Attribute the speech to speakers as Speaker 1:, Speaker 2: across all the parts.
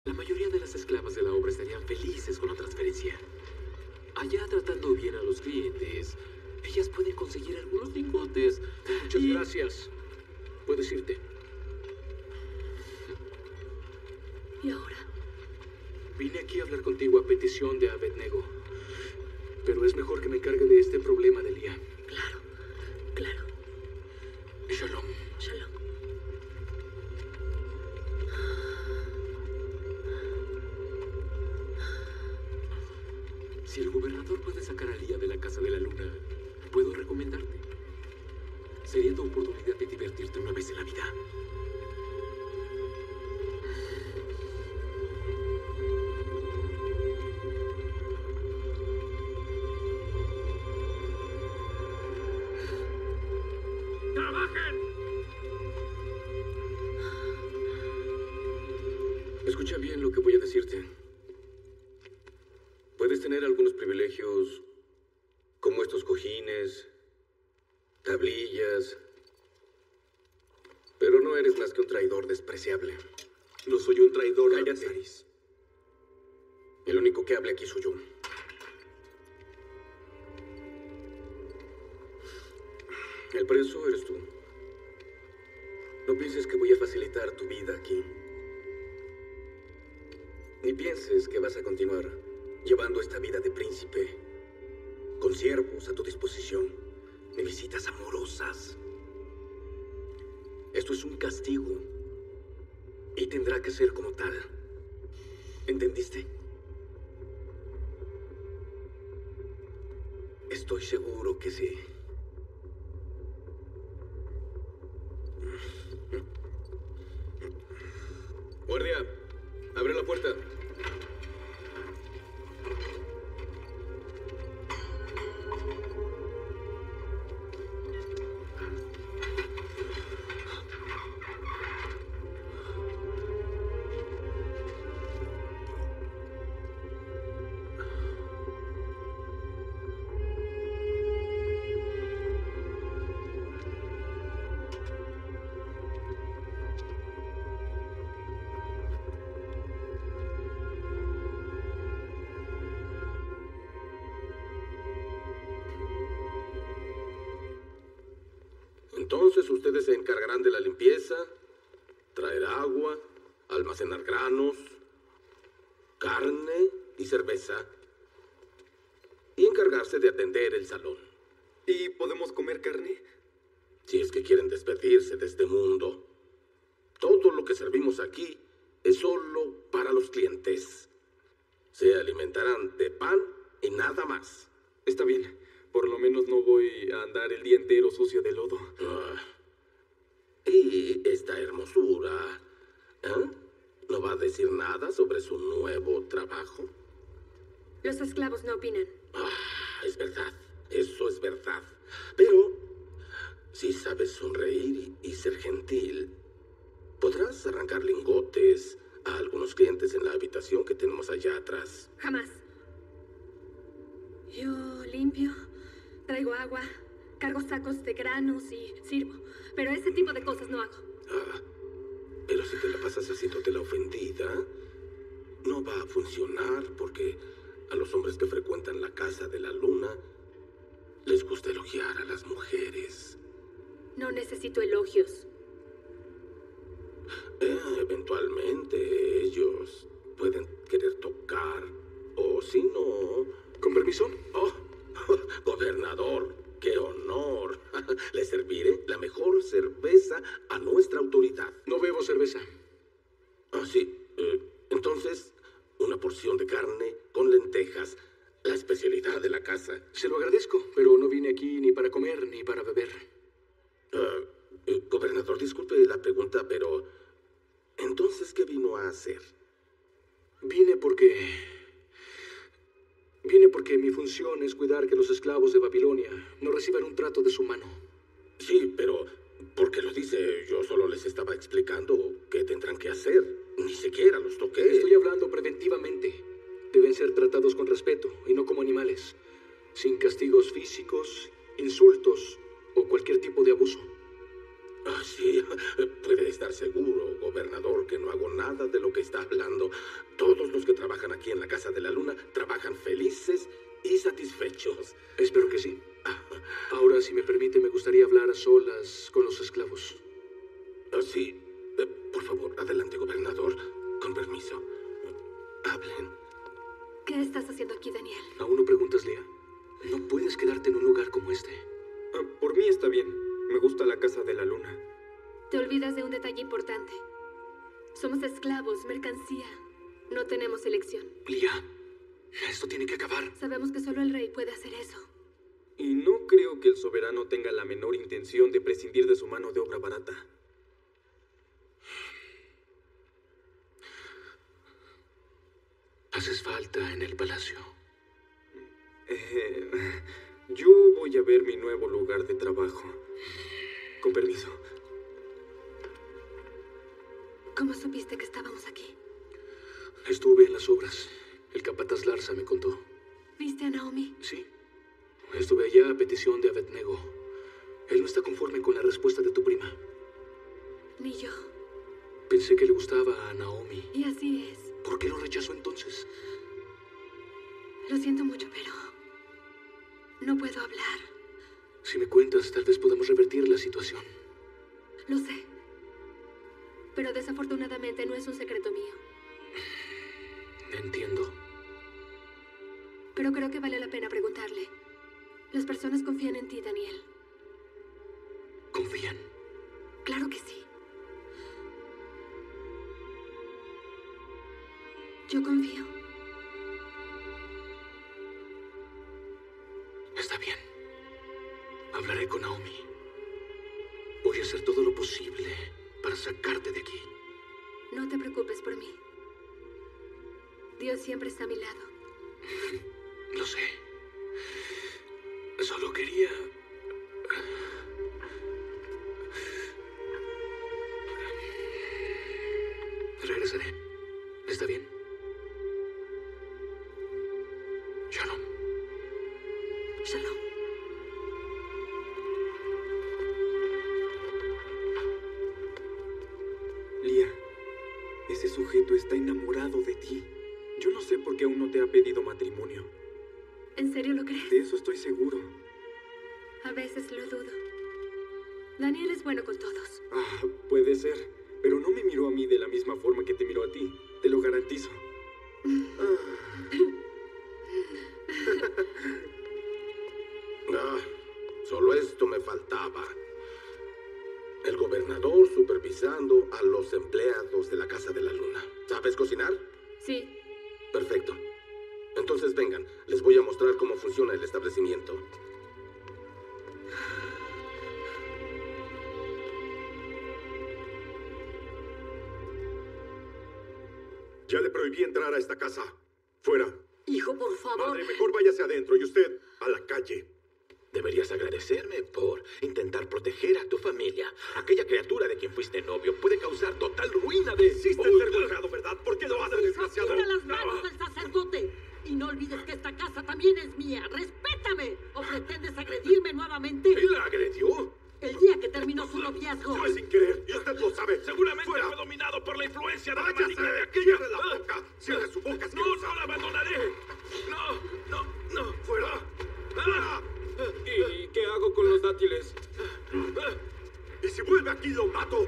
Speaker 1: La mayoría de las esclavas de la obra estarían felices con la transferencia. Allá tratando bien a los clientes, ellas pueden conseguir algunos lingotes.
Speaker 2: Muchas gracias. Puedes irte.
Speaker 3: ¿Y ahora?
Speaker 2: Vine aquí a hablar contigo a petición de Abednego. Pero es mejor que me encargue de este problema de Lía.
Speaker 3: Claro, claro.
Speaker 2: Shalom.
Speaker 3: Shalom.
Speaker 1: Si el gobernador puede sacar a Lía de la Casa de la Luna, puedo recomendarte. Sería tu oportunidad de divertirte una vez en la vida.
Speaker 4: Escucha bien lo que voy a decirte. Puedes tener algunos privilegios, como estos cojines, tablillas, pero no eres más que un traidor despreciable.
Speaker 2: No soy un traidor.
Speaker 4: Cállate.
Speaker 2: Saris.
Speaker 4: El único que hable aquí soy yo. El preso eres tú. No pienses que voy a facilitar tu vida aquí. Ni pienses que vas a continuar llevando esta vida de príncipe, con siervos a tu disposición, ni visitas amorosas. Esto es un castigo y tendrá que ser como tal. ¿Entendiste? Estoy seguro que sí. Guardia, abre la puerta. Entonces ustedes se encargarán de la limpieza, traer agua, almacenar granos, carne y cerveza, y encargarse de atender el salón.
Speaker 5: ¿Y podemos comer carne?
Speaker 4: Si es que quieren despedirse de este mundo. Todo lo que servimos aquí es solo para los clientes. Se alimentarán de pan y nada más.
Speaker 5: Está bien. Por lo menos no voy a andar el día entero sucio de lodo.
Speaker 4: Y esta hermosura, ¿eh? ¿No va a decir nada sobre su nuevo trabajo?
Speaker 3: Los esclavos no opinan.
Speaker 4: Es verdad. Eso es verdad. Pero si sabes sonreír y ser gentil, podrás arrancar lingotes a algunos clientes en la habitación que tenemos allá atrás.
Speaker 3: Jamás. Yo limpio, traigo agua, cargo sacos de granos y sirvo. Pero ese tipo de cosas no hago.
Speaker 4: Pero si te la pasas haciéndote la ofendida, no va a funcionar porque a los hombres que frecuentan la Casa de la Luna les gusta elogiar a las mujeres.
Speaker 3: No necesito elogios.
Speaker 4: Eventualmente ellos pueden querer tocar, o si no...
Speaker 2: ¿Con permiso?
Speaker 4: Oh, gobernador, qué honor. Le serviré la mejor cerveza a nuestra autoridad.
Speaker 2: No bebo cerveza.
Speaker 4: Sí. Entonces, una porción de carne con lentejas, la especialidad de la casa.
Speaker 2: Se lo agradezco, pero no vine aquí ni para comer ni para beber.
Speaker 4: Gobernador, disculpe la pregunta, pero ¿entonces qué vino a hacer?
Speaker 2: Vine porque mi función es cuidar que los esclavos de Babilonia no reciban un trato deshumano.
Speaker 4: Sí, pero ¿por qué lo dice? Yo solo les estaba explicando qué tendrán que hacer. Ni siquiera los toqué.
Speaker 2: Estoy hablando preventivamente. Deben ser tratados con respeto y no como animales, sin castigos físicos, insultos o cualquier tipo de abuso.
Speaker 4: Sí, puede estar seguro, gobernador, que no hago nada de lo que está hablando. todos los que trabajan aquí en la Casa de la Luna trabajan felices y satisfechos.
Speaker 2: Espero que sí. Ahora, si me permite, me gustaría hablar a solas con los esclavos.
Speaker 4: Sí, por favor, adelante, gobernador. Con permiso. Hablen.
Speaker 3: ¿Qué estás haciendo aquí, Daniel?
Speaker 2: ¿Aún no preguntas, Leah? No puedes quedarte en un lugar como este.
Speaker 5: Por mí está bien. Me gusta la Casa de la Luna.
Speaker 3: Te olvidas de un detalle importante. Somos esclavos, mercancía. No tenemos elección.
Speaker 2: Leah, esto tiene que acabar.
Speaker 3: Sabemos que solo el rey puede hacer eso.
Speaker 5: Y no creo que el soberano tenga la menor intención de prescindir de su mano de obra barata.
Speaker 2: Haces falta en el palacio.
Speaker 5: Yo voy a ver mi nuevo lugar de trabajo. Con permiso.
Speaker 3: ¿Cómo supiste que estábamos aquí?
Speaker 2: Estuve en las obras. El capataz Larsa me contó.
Speaker 3: ¿Viste a Naomi?
Speaker 2: Sí. Estuve allá a petición de Abednego. Él no está conforme con la respuesta de tu prima.
Speaker 3: Ni yo.
Speaker 2: Pensé que le gustaba a Naomi.
Speaker 3: Y así es.
Speaker 2: ¿Por qué lo rechazó entonces?
Speaker 3: Lo siento mucho, pero no puedo hablar.
Speaker 2: Si me cuentas, tal vez podamos revertir la situación.
Speaker 3: Lo sé. Pero desafortunadamente no es un secreto mío.
Speaker 2: Entiendo.
Speaker 3: Pero creo que vale la pena preguntarle. Las personas confían en ti, Daniel.
Speaker 2: ¿Confían?
Speaker 3: Claro que sí. Yo confío.
Speaker 2: Está bien. Hablaré con Naomi. Voy a hacer todo lo posible para sacarte de aquí.
Speaker 3: No te preocupes por mí. Dios siempre está a mi lado.
Speaker 2: Lo sé. Solo quería... Regresaré. ¿Está bien? Shalom.
Speaker 3: Shalom.
Speaker 5: Leah, ese sujeto está enamorado de ti. Yo no sé por qué aún no te ha pedido matrimonio.
Speaker 3: ¿En serio lo crees?
Speaker 5: De eso estoy seguro.
Speaker 3: A veces lo dudo. Daniel es bueno con todos.
Speaker 5: Puede ser. Pero no me miró a mí de la misma forma que te miró a ti. Te lo garantizo.
Speaker 4: Solo esto me faltaba. El gobernador supervisando a los empleados de la Casa de la Luna. ¿Sabes cocinar?
Speaker 3: Sí.
Speaker 4: Perfecto. Entonces vengan, les voy a mostrar cómo funciona el establecimiento.
Speaker 6: Ya le prohibí entrar a esta casa. Fuera.
Speaker 7: Hijo, por favor.
Speaker 6: Madre, mejor váyase adentro y usted a la calle.
Speaker 8: Deberías agradecerme por intentar proteger a tu familia. Aquella criatura de quien fuiste novio puede causar total ruina de...
Speaker 6: Hiciste el vergonzado, ¿verdad? ¿Por qué lo haces, desgraciado?
Speaker 7: ¡Quita las manos del sacerdote! Y no olvides que esta casa también es mía. ¡Respétame! ¿O pretendes agredirme nuevamente?
Speaker 6: ¿Y la agredió?
Speaker 7: El día que terminó su noviazgo.
Speaker 6: Fue sin querer, y usted lo sabe.
Speaker 8: Seguramente
Speaker 6: ¡Fuera!
Speaker 8: fue dominado por la influencia de la
Speaker 6: ¡Váyase!
Speaker 8: maligna de aquella...
Speaker 6: ¡Cierre la boca! ¡Cierre su boca!
Speaker 8: No, no la abandonaré. No.
Speaker 6: ¡Fuera! ¡Fuera!
Speaker 5: ¿Y qué hago con los dátiles?
Speaker 6: ¡Y si vuelve aquí, lo mato!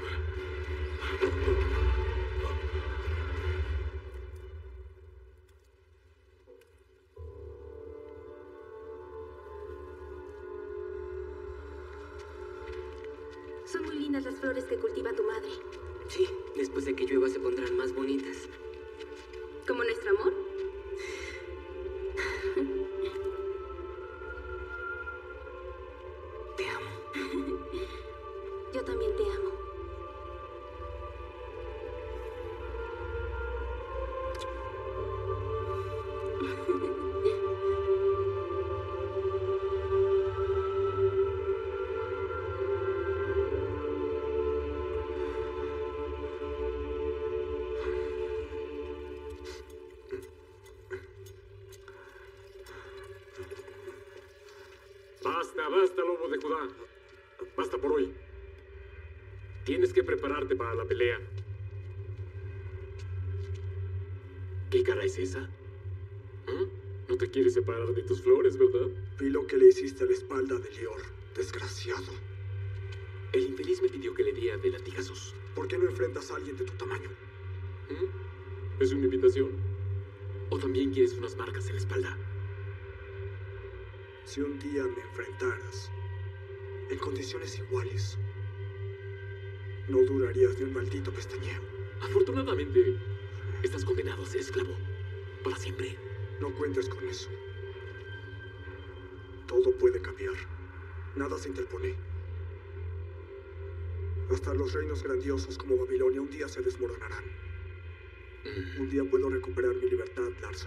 Speaker 3: Son muy lindas las flores que cultiva tu madre.
Speaker 9: Sí, después de que llueva se pondrán más bonitas.
Speaker 3: ¿Como nuestro amor?
Speaker 9: Te amo.
Speaker 3: Yo también te amo.
Speaker 10: Basta, lobo de Judá. Basta por hoy. Tienes que prepararte para la pelea.
Speaker 1: ¿Qué cara es esa? ¿Ah? No te quieres separar de tus flores, ¿verdad?
Speaker 6: Vi lo que le hiciste a la espalda de Lior, desgraciado.
Speaker 1: El infeliz me pidió que le diera de latigazos.
Speaker 6: ¿Por qué no enfrentas a alguien de tu tamaño?
Speaker 1: ¿Es una invitación? ¿O también quieres unas marcas en la espalda?
Speaker 6: Si un día me enfrentaras en condiciones iguales, no durarías ni un maldito pestañeo.
Speaker 1: Afortunadamente, estás condenado a ser esclavo. Para siempre.
Speaker 6: No cuentes con eso. Todo puede cambiar. Nada se interpone. Hasta los reinos grandiosos como Babilonia un día se desmoronarán. Un día puedo recuperar mi libertad, Larsa.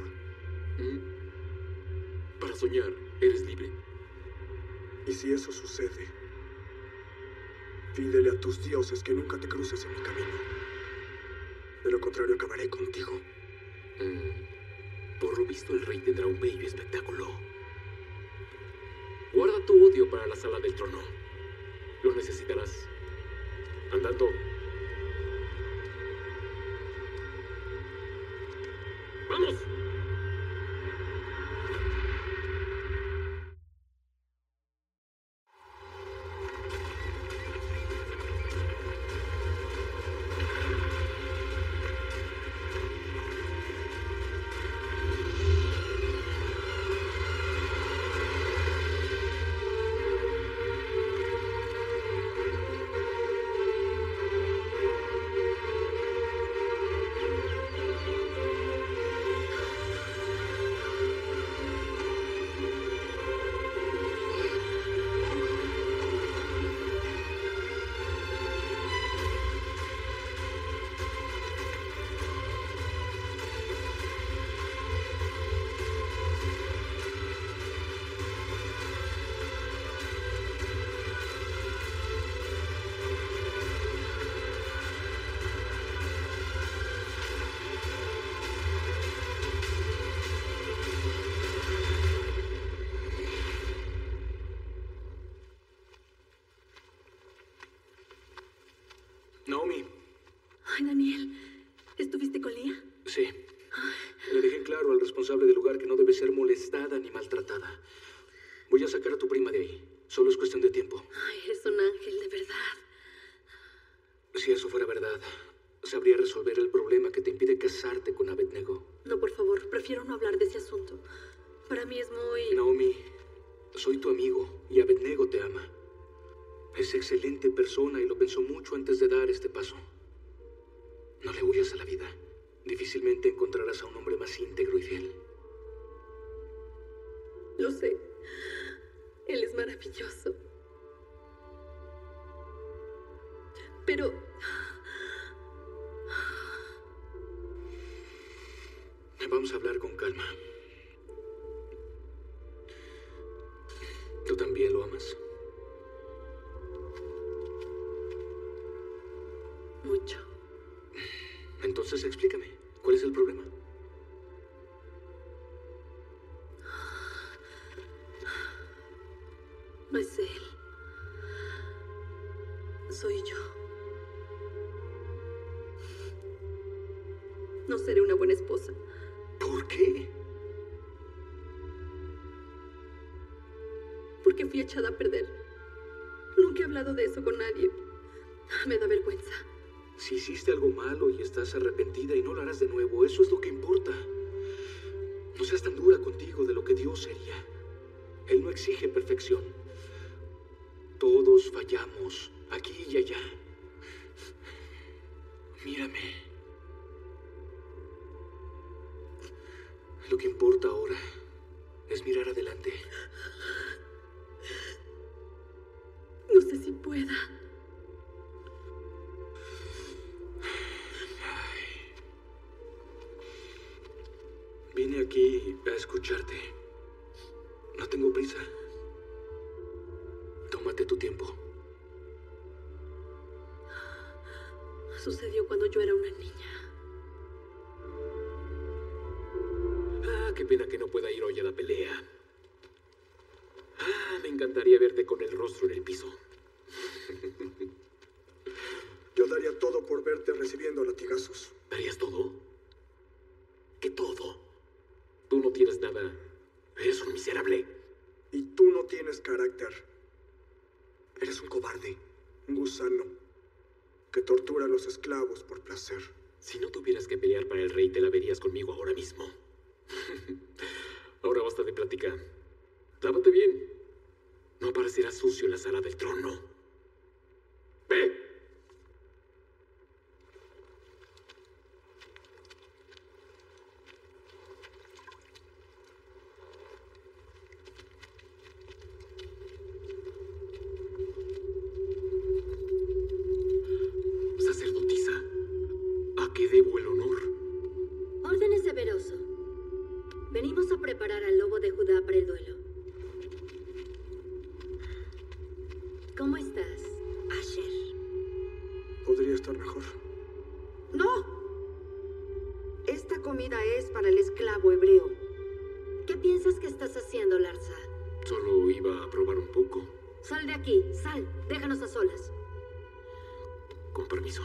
Speaker 1: Para soñar, eres libre.
Speaker 6: Y si eso sucede, pídele a tus dioses que nunca te cruces en mi camino. De lo contrario, acabaré contigo.
Speaker 1: Por lo visto, el rey tendrá un bello espectáculo. Guarda tu odio para la sala del trono. Lo necesitarás. Andando. ¡Vamos!
Speaker 2: Naomi.
Speaker 3: Ay, Daniel, ¿estuviste con Lía?
Speaker 2: Sí. Le dejé en claro al responsable del lugar que no debe ser molestada ni maltratada. Voy a sacar a tu prima de ahí. Solo es cuestión de tiempo.
Speaker 3: Ay, eres un ángel, de verdad.
Speaker 2: Si eso fuera verdad, sabría resolver el problema que te impide casarte con Abednego.
Speaker 3: No, por favor, prefiero no hablar de ese asunto. Para mí es muy...
Speaker 2: Naomi, soy tu amigo y Abednego te ama. Es excelente persona y lo pensó mucho antes de dar este paso. No le huyas a la vida. Difícilmente encontrarás a un hombre más íntegro y fiel.
Speaker 3: Lo sé. Él es maravilloso. Pero...
Speaker 2: Vamos a hablar con calma. ¿Tú también lo amas?
Speaker 3: Mucho.
Speaker 2: Entonces explícame, ¿cuál es el problema?
Speaker 3: No es él. Soy yo. No seré una buena esposa.
Speaker 2: ¿Por qué?
Speaker 3: Porque fui echada a perder. Nunca he hablado de eso con nadie. Me da vergüenza.
Speaker 2: Si hiciste algo malo y estás arrepentida y no lo harás de nuevo, eso es lo que importa. No seas tan dura contigo de lo que Dios sería. Él no exige perfección. Todos fallamos, aquí y allá. Mírame. Lo que importa ahora es mirar adelante.
Speaker 3: No sé si pueda.
Speaker 2: Vine aquí a escucharte. No tengo prisa. Tómate tu tiempo.
Speaker 3: Sucedió cuando yo era una niña.
Speaker 1: Qué pena que no pueda ir hoy a la pelea. Me encantaría verte con el rostro en el piso.
Speaker 6: Yo daría todo por verte recibiendo latigazos.
Speaker 1: ¿Darías todo? ¿Qué todo? tienes nada. Eres un miserable.
Speaker 6: Y tú no tienes carácter. Eres un cobarde, un gusano, que tortura a los esclavos por placer.
Speaker 1: Si no tuvieras que pelear para el rey, te la verías conmigo ahora mismo. Ahora basta de plática. Lávate bien. No aparecerás sucio en la sala del trono. ¡Ve! Sacerdotisa, ¿a qué debo el honor?
Speaker 11: Órdenes severoso. Venimos a preparar al lobo de Judá para el duelo. ¿Cómo estás, Asher?
Speaker 6: Podría estar mejor.
Speaker 12: ¡No! Esta comida es para el esclavo hebreo.
Speaker 11: ¿Qué piensas que estás haciendo, Larsa?
Speaker 1: Solo iba a probar un poco.
Speaker 11: Sal de aquí, sal. Déjanos a solas.
Speaker 1: Con permiso.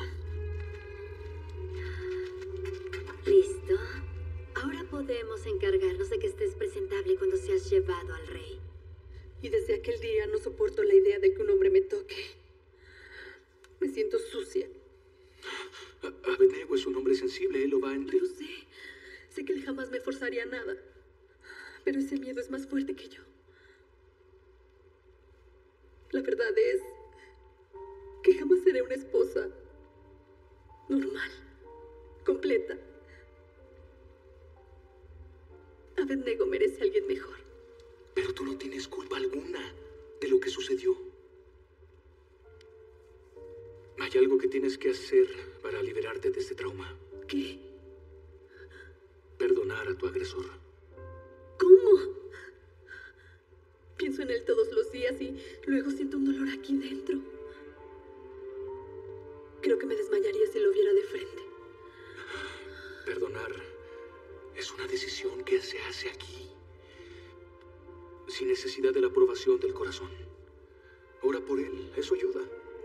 Speaker 11: ¿Listo? Ahora podemos encargarnos de que estés presentable cuando seas llevado al rey.
Speaker 3: Y desde aquel día no soporto la idea de que un hombre me toque. Me siento sucia.
Speaker 2: Abednego es un hombre sensible, él lo va a entender.
Speaker 3: Pero sé que él jamás me forzaría a nada. Pero ese miedo es más fuerte que yo. La verdad es que jamás seré una esposa normal, completa. Abednego merece a alguien mejor.
Speaker 2: Pero tú no tienes culpa alguna de lo que sucedió. Hay algo que tienes que hacer para liberarte de este trauma.
Speaker 3: ¿Qué?
Speaker 2: Perdonar a tu agresor.
Speaker 3: ¿Cómo? Pienso en él todos los días y luego siento un dolor aquí dentro. Creo que me desmayaría si lo viera de frente.
Speaker 2: Perdonar es una decisión que se hace aquí, sin necesidad de la aprobación del corazón. Ora por él, eso ayuda.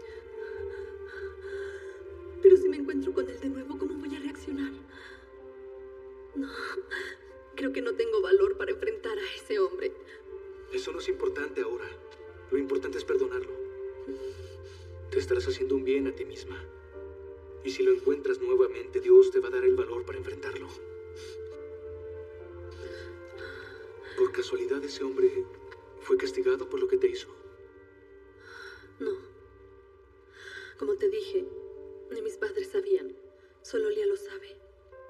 Speaker 3: Pero si me encuentro con él de nuevo, ¿cómo voy a reaccionar? No, creo que no tengo valor para enfrentar a ese hombre.
Speaker 2: Eso no es importante ahora. Lo importante es perdonarlo. Te estarás haciendo un bien a ti misma. Y si lo encuentras nuevamente, Dios te va a dar el valor para enfrentarlo. ¿Por casualidad ese hombre fue castigado por lo que te hizo?
Speaker 3: No. Como te dije, ni mis padres sabían. Solo Lía lo sabe.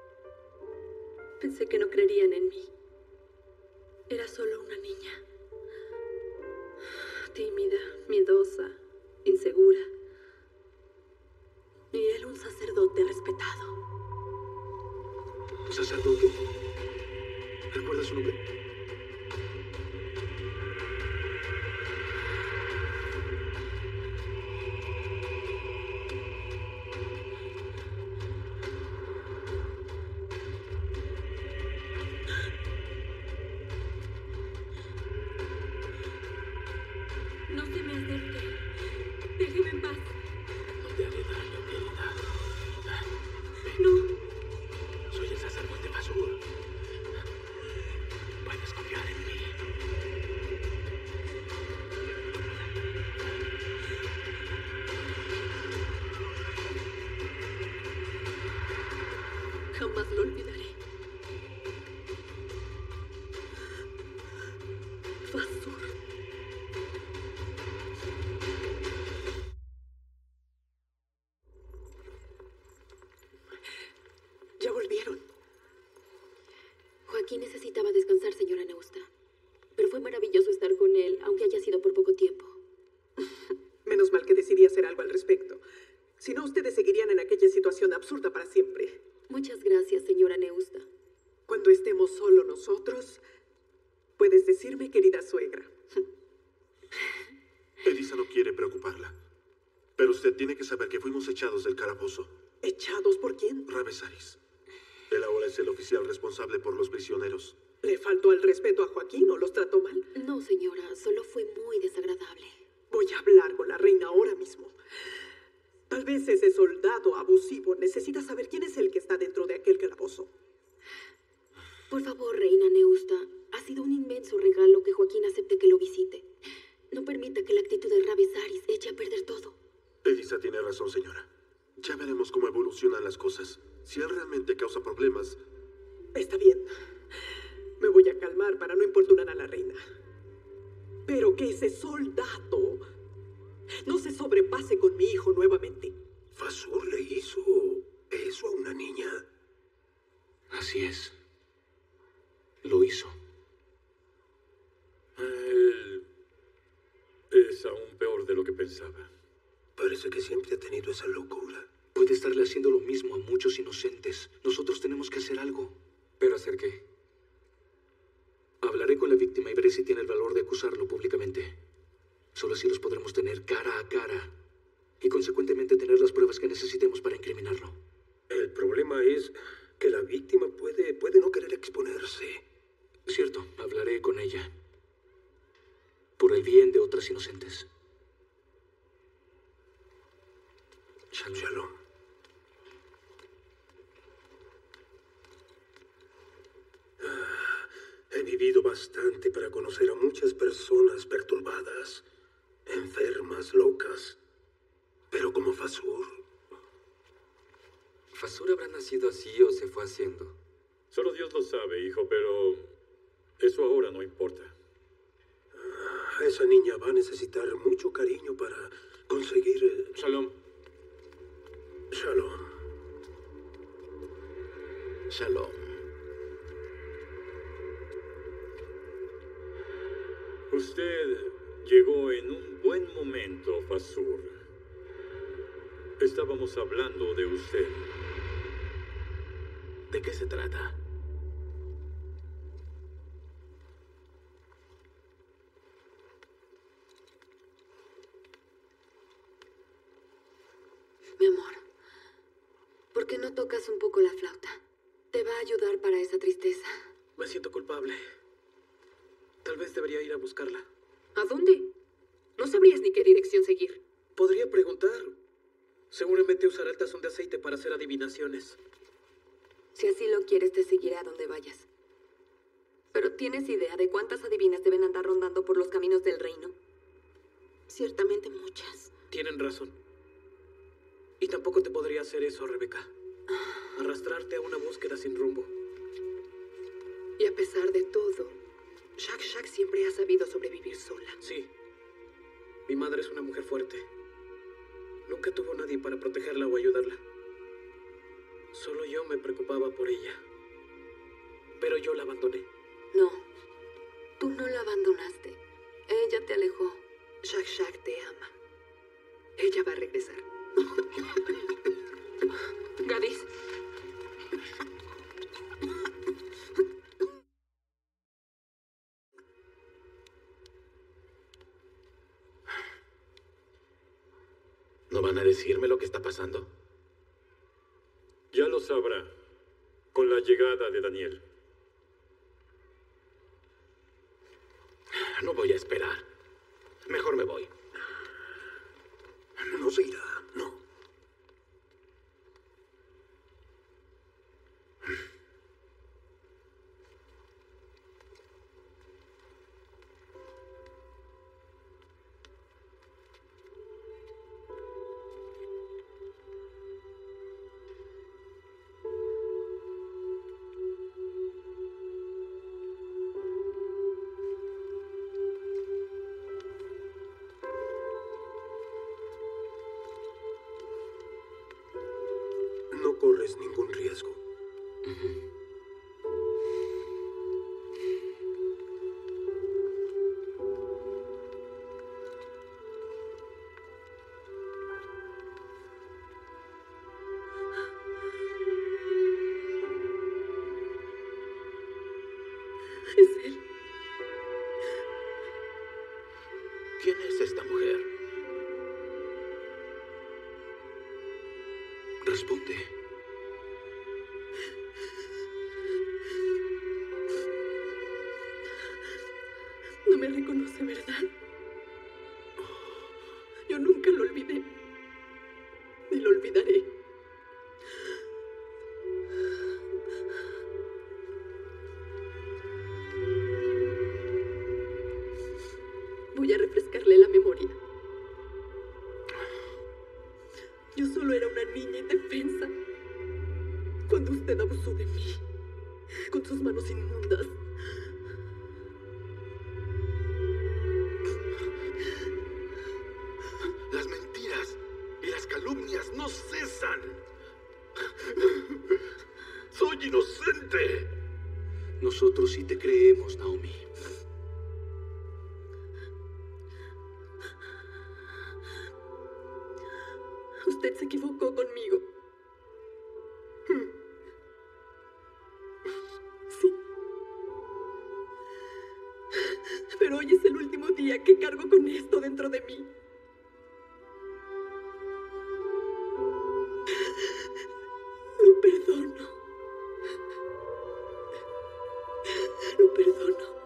Speaker 3: Pensé que no creerían en mí. Era solo una niña. Tímida, miedosa, insegura. Y él un sacerdote respetado.
Speaker 2: ¿Un sacerdote? ¿Recuerdas su nombre?
Speaker 3: No se me acerque. Déjeme en paz.
Speaker 8: No te haré daño, querida.
Speaker 3: No.
Speaker 8: Soy el sacerdote Mazur. Puedes confiar en mí.
Speaker 3: Jamás lo olvidaré. Mazur.
Speaker 12: ¿Ya volvieron?
Speaker 11: Joaquín necesitaba descansar, señora Neusta. Pero fue maravilloso estar con él, aunque haya sido por poco tiempo.
Speaker 12: Menos mal que decidí hacer algo al respecto. Si no, ustedes seguirían en aquella situación absurda para siempre.
Speaker 11: Muchas gracias, señora Neusta.
Speaker 12: Cuando estemos solo nosotros, puedes decirme, querida suegra.
Speaker 13: Elisa no quiere preocuparla. Pero usted tiene que saber que fuimos echados del calabozo.
Speaker 12: ¿Echados por quién?
Speaker 13: Rabesaris. Él ahora es el oficial responsable por los prisioneros.
Speaker 12: ¿Le faltó al respeto a Joaquín o los trató mal?
Speaker 11: No, señora, solo fue muy desagradable.
Speaker 12: Voy a hablar con la reina ahora mismo. Tal vez ese soldado abusivo necesita saber quién es el que está dentro de aquel calabozo.
Speaker 3: Por favor, reina Neusta, ha sido un inmenso regalo que Joaquín acepte que lo visite. No permita que la actitud de Ravesaris eche a perder todo.
Speaker 13: Elisa tiene razón, señora. Ya veremos cómo evolucionan las cosas. Si él realmente causa problemas...
Speaker 12: Está bien. Me voy a calmar para no importunar a la reina. Pero que ese soldado no se sobrepase con mi hijo nuevamente.
Speaker 14: Fasur le hizo eso a una niña.
Speaker 2: Así es. Lo hizo.
Speaker 10: Él es aún peor de lo que pensaba.
Speaker 14: Parece que siempre ha tenido esa locura.
Speaker 2: Puede estarle haciendo lo mismo a muchos inocentes. Nosotros tenemos que hacer algo.
Speaker 1: ¿Pero hacer qué?
Speaker 2: Hablaré con la víctima y veré si tiene el valor de acusarlo públicamente. Solo así los podremos tener cara a cara y consecuentemente tener las pruebas que necesitemos para incriminarlo.
Speaker 14: El problema es que la víctima puede no querer exponerse.
Speaker 2: Cierto, hablaré con ella. Por el bien de otras inocentes.
Speaker 14: Shalom. He vivido bastante para conocer a muchas personas perturbadas, enfermas, locas. Pero como Fasur...
Speaker 1: ¿Fasur habrá nacido así o se fue haciendo?
Speaker 10: Solo Dios lo sabe, hijo, pero eso ahora no importa.
Speaker 14: Esa niña va a necesitar mucho cariño para conseguir...
Speaker 5: Shalom.
Speaker 14: Shalom.
Speaker 8: Shalom.
Speaker 10: Usted llegó en un buen momento, Fasur. Estábamos hablando de usted.
Speaker 8: ¿De qué se trata?
Speaker 3: Mi amor, ¿por qué no tocas un poco la flauta? Te va a ayudar para esa tristeza.
Speaker 15: Me siento culpable. Tal vez debería ir a buscarla.
Speaker 3: ¿A dónde? No sabrías ni qué dirección seguir.
Speaker 15: Podría preguntar. Seguramente usará el tazón de aceite para hacer adivinaciones.
Speaker 3: Si así lo quieres, te seguiré a donde vayas. Pero ¿tienes idea de cuántas adivinas deben andar rondando por los caminos del reino? Ciertamente muchas.
Speaker 15: Tienen razón. Y tampoco te podría hacer eso, Rebeca. Arrastrarte a una búsqueda sin rumbo.
Speaker 3: Y a pesar de todo, Shak siempre ha sabido sobrevivir sola.
Speaker 15: Sí. Mi madre es una mujer fuerte. Nunca tuvo nadie para protegerla o ayudarla. Solo yo me preocupaba por ella. Pero yo la abandoné.
Speaker 3: No, tú no la abandonaste. Ella te alejó. Shak te ama. Ella va a regresar. Gadis.
Speaker 8: ¿No van a decirme lo que está pasando?
Speaker 10: Ya lo sabrá con la llegada de Daniel.
Speaker 8: No voy a esperar. Mejor me voy.
Speaker 14: No se irá, no. No corres ningún riesgo.
Speaker 3: Es él.
Speaker 8: ¿Quién es esta mujer?
Speaker 2: Responde.
Speaker 3: No me reconoce, ¿verdad? Yo nunca lo olvidé. Ni lo olvidaré.
Speaker 12: Voy a refrescarle la memoria. Yo solo era una niña indefensa cuando usted abusó de mí, con sus manos inmundas.
Speaker 8: Las mentiras y las calumnias no cesan. Soy inocente.
Speaker 2: Nosotros sí te creemos, Naomi.
Speaker 12: Usted se equivocó conmigo. Sí. Pero hoy es el último día que cargo con esto dentro de mí. Lo perdono. Lo perdono.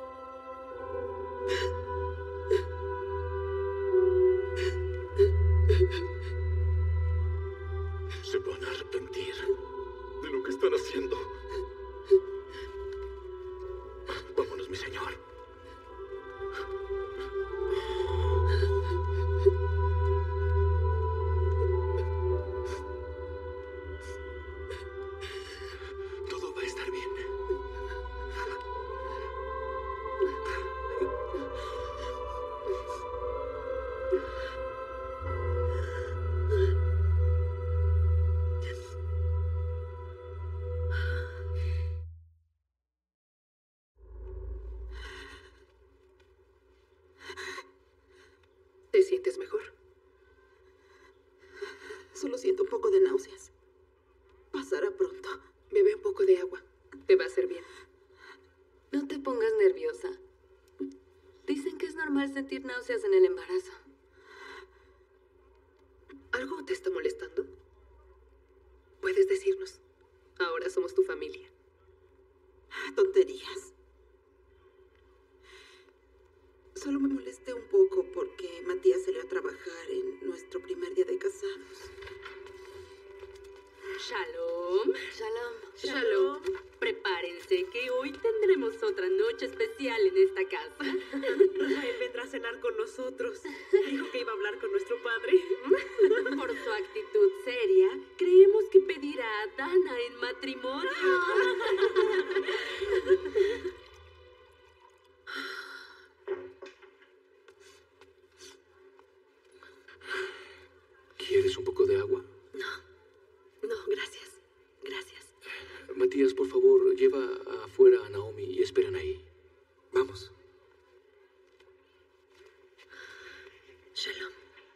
Speaker 8: Se van a arrepentir de lo que están haciendo. Vámonos, mi señor.
Speaker 2: Todo va a estar bien.
Speaker 12: ¿Te sientes mejor? Solo siento un poco de náuseas. Pasará pronto. Bebe un poco de agua. Te va a hacer bien.
Speaker 3: No te pongas nerviosa. Dicen que es normal sentir náuseas en el embarazo.
Speaker 12: ¿Algo te está molestando? Puedes decirnos. Ahora somos tu familia.
Speaker 16: Tonterías. Solo me molesté un poco porque Matías salió a trabajar en nuestro primer día de casados.
Speaker 17: Shalom.
Speaker 3: Shalom.
Speaker 17: Shalom. Prepárense que hoy tendremos otra noche especial en esta casa.
Speaker 12: Él vendrá a cenar con nosotros. Dijo que iba a hablar con nuestro padre.
Speaker 17: Por su actitud seria, creemos que pedirá a Dana en matrimonio.
Speaker 2: ¿Quieres un poco de agua?
Speaker 12: No, gracias. Gracias.
Speaker 2: Matías, por favor, lleva afuera a Naomi y esperan ahí. Vamos.
Speaker 12: Shalom.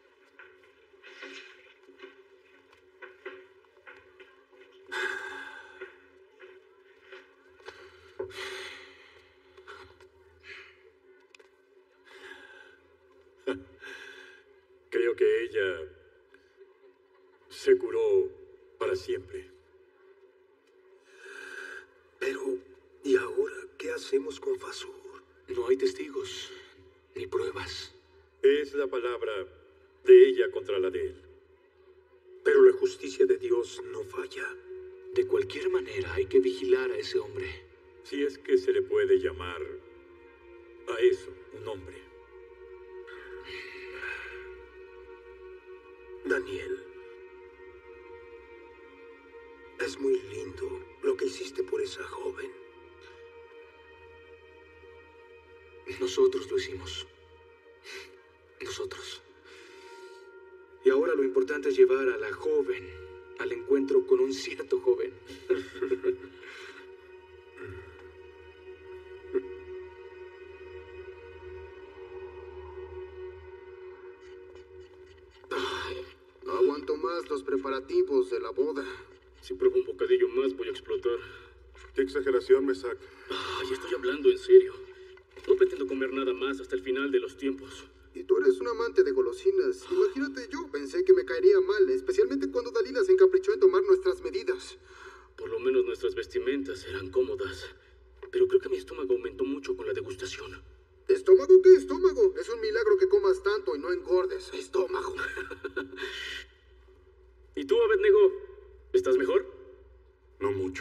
Speaker 10: Creo que ella se curó para siempre.
Speaker 14: Pero, ¿y ahora qué hacemos con Fasur?
Speaker 2: No hay testigos, ni pruebas.
Speaker 10: Es la palabra de ella contra la de él.
Speaker 14: Pero la justicia de Dios no falla.
Speaker 2: De cualquier manera, hay que vigilar a ese hombre.
Speaker 10: Si es que se le puede llamar a eso un hombre.
Speaker 14: Daniel, es muy lindo lo que hiciste por esa joven.
Speaker 2: Nosotros lo hicimos. Nosotros. Y ahora lo importante es llevar a la joven al encuentro con un cierto joven.
Speaker 18: No aguanto más los preparativos de la boda.
Speaker 19: Si pruebo un bocadillo más, voy a explotar.
Speaker 13: Qué exageración, Mesac.
Speaker 19: Ay, estoy hablando en serio. No pretendo comer nada más hasta el final de los tiempos.
Speaker 18: Y tú eres un amante de golosinas. Imagínate, yo pensé que me caería mal, especialmente cuando Dalila se encaprichó en tomar nuestras medidas.
Speaker 19: Por lo menos nuestras vestimentas eran cómodas. Pero creo que mi estómago aumentó mucho con la degustación.
Speaker 18: ¿Estómago qué estómago? Es un milagro que comas tanto y no engordes. Estómago.
Speaker 19: ¿Y tú, Abednego? ¿Estás mejor?
Speaker 13: No mucho.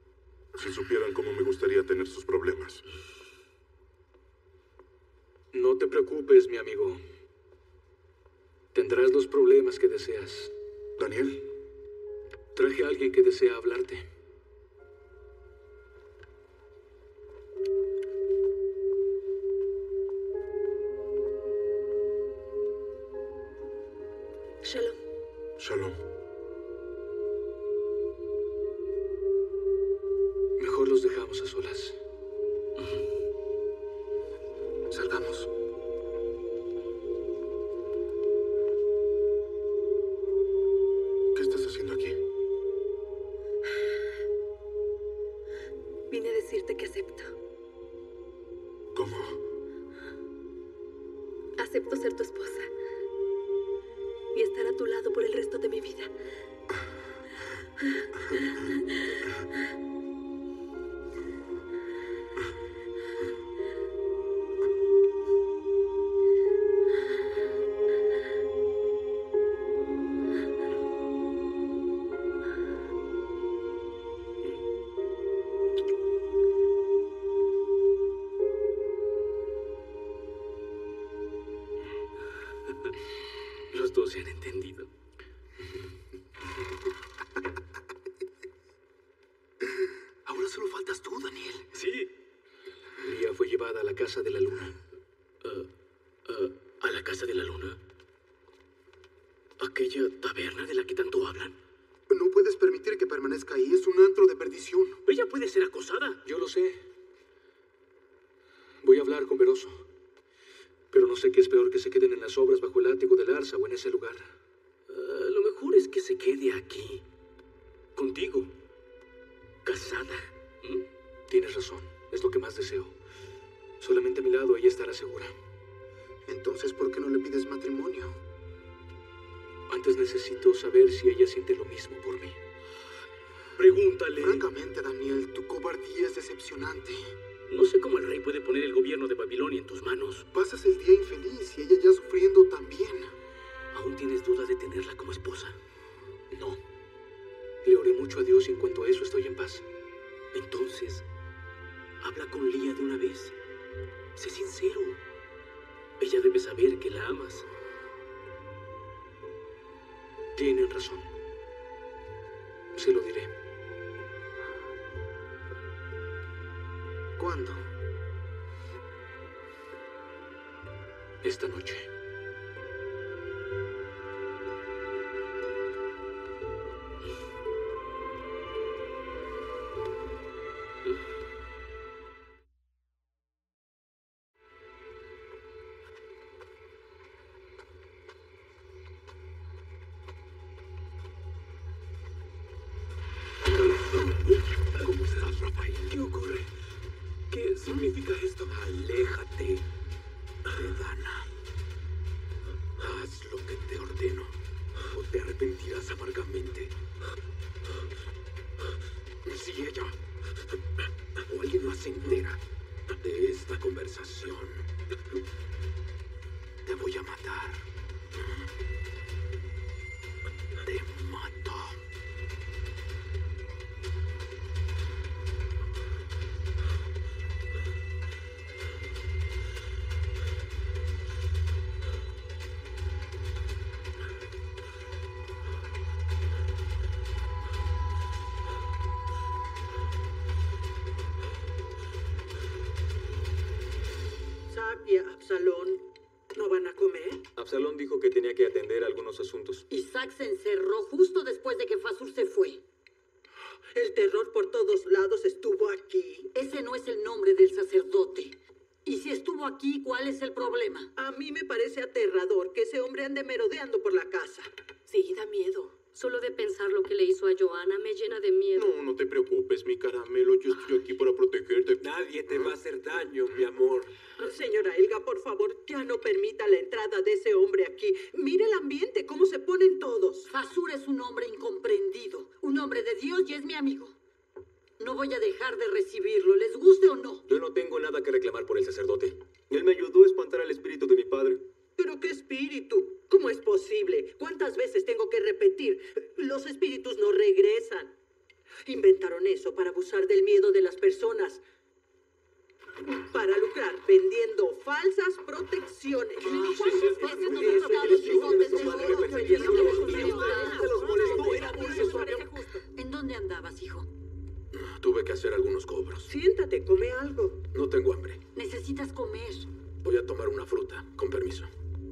Speaker 13: Si supieran cómo me gustaría tener sus problemas.
Speaker 2: No No te preocupes, mi amigo. Tendrás los problemas que deseas.
Speaker 13: Daniel.
Speaker 2: Traje a alguien que desea hablarte.
Speaker 3: Shalom.
Speaker 13: Shalom.
Speaker 2: Mejor los dejamos a solas.
Speaker 18: Salgamos.
Speaker 13: ¿Qué estás haciendo aquí?
Speaker 3: Vine a decirte que acepto.
Speaker 13: ¿Cómo?
Speaker 3: Acepto ser tu esposa. Y estar a tu lado por el resto de mi vida.
Speaker 19: Los dos se han entendido.
Speaker 18: Ahora solo faltas tú, Daniel.
Speaker 19: Sí.
Speaker 2: Lía fue llevada a la Casa de la Luna.
Speaker 19: ¿A la Casa de la Luna? ¿Aquella taberna de la que tanto hablan?
Speaker 18: No puedes permitir que permanezca ahí. Es un antro de perdición.
Speaker 19: Ella puede ser acosada.
Speaker 2: Yo lo sé. Voy a hablar con Veroso. Pero no sé qué es peor, que se queden en las obras bajo el látigo del Arsa o en ese lugar.
Speaker 19: Lo mejor es que se quede aquí. Contigo. Casada.
Speaker 2: Tienes razón. Es lo que más deseo. Solamente a mi lado ella estará segura.
Speaker 18: Entonces, ¿por qué no le pides matrimonio?
Speaker 2: Antes necesito saber si ella siente lo mismo por mí.
Speaker 19: Pregúntale.
Speaker 18: Francamente, Daniel, tu cobardía es decepcionante.
Speaker 19: No sé cómo el rey puede poner el gobierno de Babilonia en tus manos.
Speaker 18: Pasas el día infeliz y ella ya sufriendo también.
Speaker 19: ¿Aún tienes duda de tenerla como esposa?
Speaker 2: No. Le oré mucho a Dios y en cuanto a eso estoy en paz.
Speaker 19: Entonces, habla con Lía de una vez. Sé sincero. Ella debe saber que la amas.
Speaker 2: Tienen razón. Se lo diré.
Speaker 18: ¿Cuándo?
Speaker 2: Esta noche.
Speaker 19: ¿Cómo estás, Rafael? ¿Qué ocurre? ¿Qué significa esto?
Speaker 14: Aléjate de Dana. Haz lo que te ordeno o te arrepentirás amargamente. Si ella o alguien más se entera de esta conversación, te voy a matar. Te mato.
Speaker 12: Isaac y Absalón no van a comer.
Speaker 5: Absalón dijo que tenía que atender algunos asuntos.
Speaker 7: Isaac se encerró justo después de que Fasur se fue.
Speaker 12: El terror por todos lados estuvo aquí.
Speaker 7: Ese no es el nombre del sacerdote. Y si estuvo aquí, ¿cuál es el problema?
Speaker 12: A mí me parece aterrador que ese hombre ande merodeando por la casa.
Speaker 17: Sí, da miedo. Solo de pensar lo que le hizo a Johanna me llena de miedo.
Speaker 13: No, no te preocupes, mi caramelo. Yo estoy aquí para protegerte.
Speaker 5: Nadie te va a hacer daño, mi amor.
Speaker 12: Señora Elga, por favor, ya no permita la entrada de ese hombre aquí. Mire el ambiente, cómo se ponen todos.
Speaker 7: Fasur es un hombre incomprendido, un hombre de Dios y es mi amigo. No voy a dejar de recibirlo, les guste o no.
Speaker 5: Yo no tengo nada que reclamar por el sacerdote. Él me ayudó a espantar al espíritu de mi padre.
Speaker 12: ¿Pero qué espíritu? ¿Cómo es posible? ¿Cuántas veces tengo que repetir? Los espíritus no regresan. Inventaron eso para abusar del miedo de las personas. Para para lucrar vendiendo falsas protecciones.
Speaker 7: ¿En dónde andabas, hijo?
Speaker 8: Tuve que hacer algunos cobros.
Speaker 12: Siéntate, come algo.
Speaker 8: No tengo hambre.
Speaker 7: Necesitas comer.
Speaker 8: Voy a tomar una fruta, con permiso.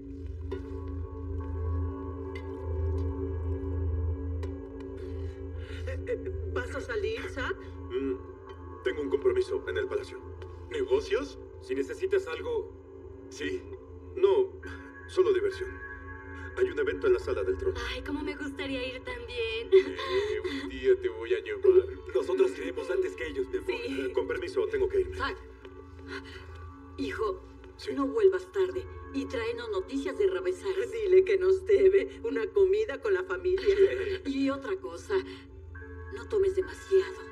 Speaker 12: ¿Vas a salir, Zack?
Speaker 13: Tengo un compromiso en el palacio.
Speaker 10: ¿Negocios? Si necesitas algo...
Speaker 13: Sí. No, solo diversión. Hay un evento en la sala del trono.
Speaker 11: Ay, cómo me gustaría ir también.
Speaker 10: Un día te voy a llevar. Nosotros iremos antes que ellos, mi amor.
Speaker 12: Sí.
Speaker 13: Con permiso, tengo que irme.
Speaker 7: Zack. Hijo, no vuelvas tarde y tráenos noticias de Rabesares.
Speaker 12: Dile que nos debe una comida con la familia.
Speaker 7: Y otra cosa, no tomes demasiado.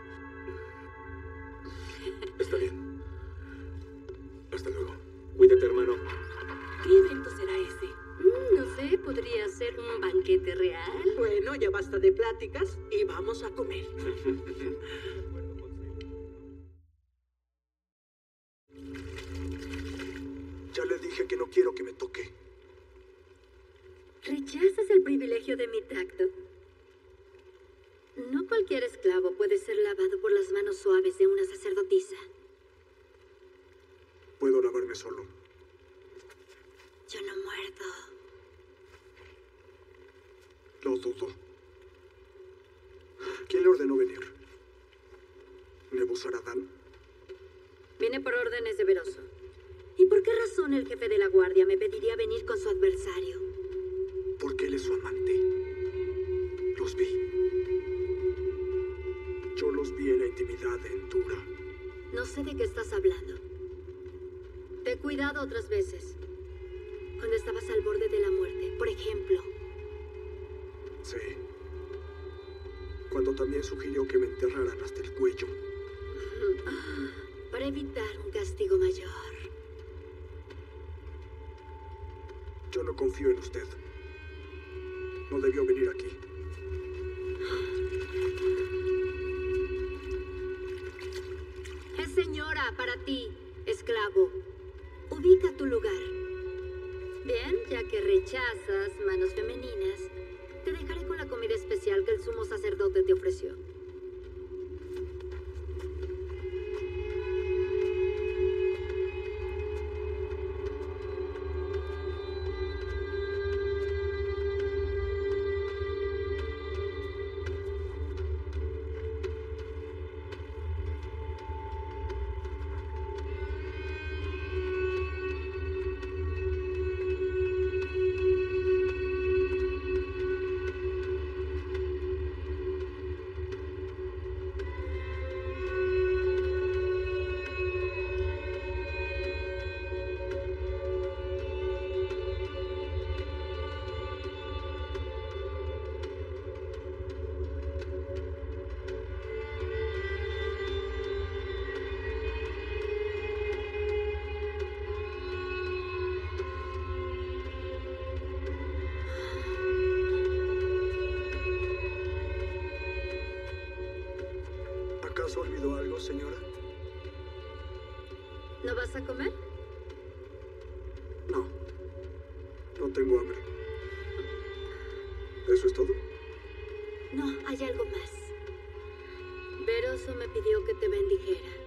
Speaker 13: Está bien. Hasta luego.
Speaker 10: Cuídate, hermano.
Speaker 7: ¿Qué evento será ese?
Speaker 11: No sé, podría ser un banquete real.
Speaker 12: Bueno, ya basta de pláticas y vamos a comer.
Speaker 6: Ya le dije que no quiero que me toque.
Speaker 11: ¿Rechazas el privilegio de mi tacto? No cualquier esclavo puede ser lavado por las manos suaves de una sacerdotisa.
Speaker 6: Puedo lavarme solo.
Speaker 11: Yo no muerdo.
Speaker 6: Lo dudo. ¿Quién le ordenó venir? ¿Nebuzaradán?
Speaker 11: Vine por órdenes de Veroso. ¿Y por qué razón el jefe de la guardia me pediría venir con su adversario?
Speaker 6: Porque él es su amante. Los vi. Yo los vi en la intimidad de Endura.
Speaker 11: No sé de qué estás hablando. Te he cuidado otras veces. Cuando estabas al borde de la muerte, por ejemplo.
Speaker 6: Sí. Cuando también sugirió que me enterraran hasta el cuello.
Speaker 11: Para evitar un castigo mayor.
Speaker 6: Yo no confío en usted. No debió venir aquí.
Speaker 11: Es señora para ti, esclavo. Ubica tu lugar. Bien, ya que rechazas manos femeninas, te dejaré con la comida especial que el sumo sacerdote te ofreció.
Speaker 6: ¿Acaso olvidó algo, señora?
Speaker 11: ¿No vas a comer?
Speaker 6: No. No tengo hambre. ¿Eso es todo?
Speaker 11: No, hay algo más. Veroso me pidió que te bendijera.